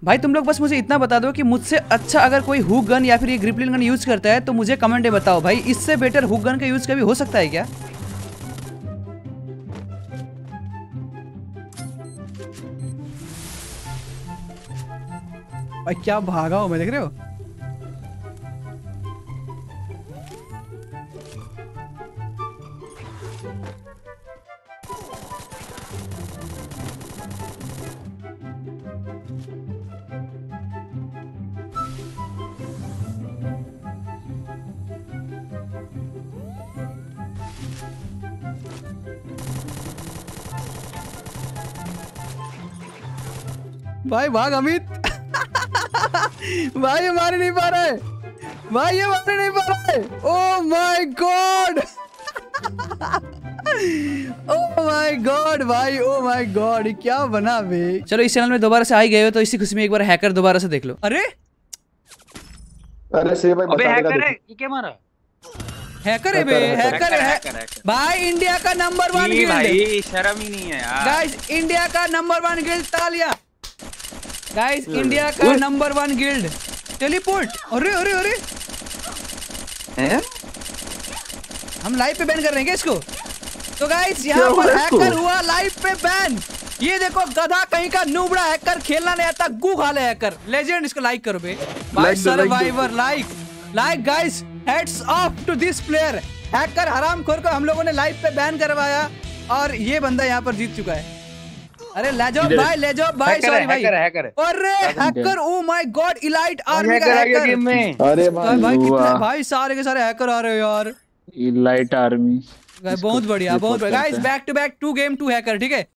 भाई तुम लोग बस मुझे इतना बता दो कि मुझसे अच्छा अगर कोई हुक गन या फिर ये ग्रिपलिन गन यूज करता है तो मुझे कमेंट में बताओ भाई, इससे बेटर हुक गन का यूज कभी हो सकता है क्या? भाई क्या भागा हूं मैं, देख रहे हो? भाई भाग अमित। भाई ये मार नहीं पा रहा है, भाई ये मार नहीं पा रहा है। Oh my god, oh my god भाई, ओह माय गॉड क्या बना बे। चलो इस चैनल में दोबारा से आ ही गए हो तो इसी खुशी में एक बार हैकर दोबारा से देख लो। अरे से भाई अबे हैकर है, ये क्या मारा? हैकर है बे, हैकर है भाई। इंडिया का नंबर 1 गिल्ड भाई, शर्म ही नहीं है यार। गाइस इंडिया का नंबर 1 गिल्ड, तालियां गाइस, इंडिया का नंबर 1 गिल्ड टेलीपोर्ट। अरे अरे अरे हम लाइव पे बैन कर रहे हैं क्या इसको? तो गाइस यहाँ पर हैकर हुआ लाइव पे बैन। ये देखो गधा कहीं का नूबड़ा हैकर, खेलना नहीं आता, गू खा ले हैकर। लेजेंड, इसको लाइक करो बे भाई। Survivor like guys, hats off to this player. Hacker हरामखोर को हम लोगों ने लाइव पे बैन करवाया और ये बंदा यहाँ पर जीत चुका है। अरे ले जाओ भाई, सॉरी भाई। अरे hacker, oh my god, elite army का हैकर। अरे भाई कितने भाई, सारे के सारे हैकर आ रहे हो यार। इलाइट आर्मी, बहुत बढ़िया बहुत बढ़िया guys. Back to back 2 game 2 hacker, ठीक है।